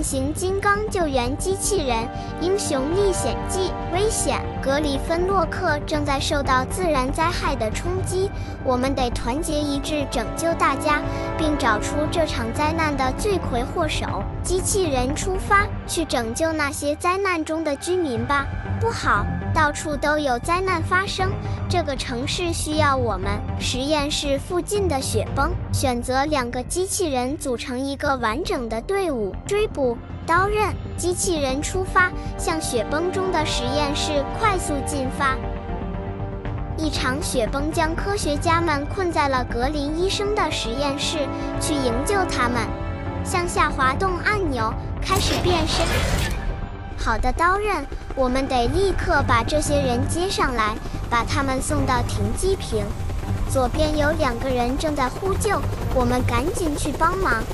变形金刚救援机器人英雄历险记》危险！格里芬洛克正在受到自然灾害的冲击，我们得团结一致拯救大家，并找出这场灾难的罪魁祸首。机器人出发，去拯救那些灾难中的居民吧。不好，到处都有灾难发生，这个城市需要我们。实验室附近的雪崩，选择2个机器人组成一个完整的队伍，追捕。刀刃，机器人出发，向雪崩中的实验室快速进发。一场雪崩将科学家们困在了格林医生的实验室，去营救他们。向下滑动按钮，开始变身。好的，刀刃，我们得立刻把这些人接上来，把他们送到停机坪。左边有2个人正在呼救，我们赶紧去帮忙。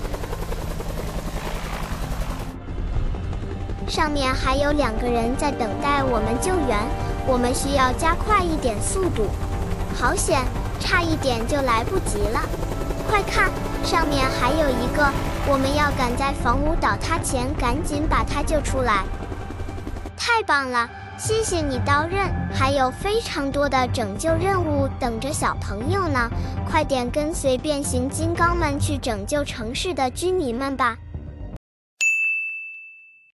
上面还有2个人在等待我们救援，我们需要加快一点速度。好险，差一点就来不及了。快看，上面还有一个，我们要赶在房屋倒塌前赶紧把他救出来。太棒了，谢谢你，刀刃。还有非常多的拯救任务等着小朋友呢，快点跟随变形金刚们去拯救城市的居民们吧。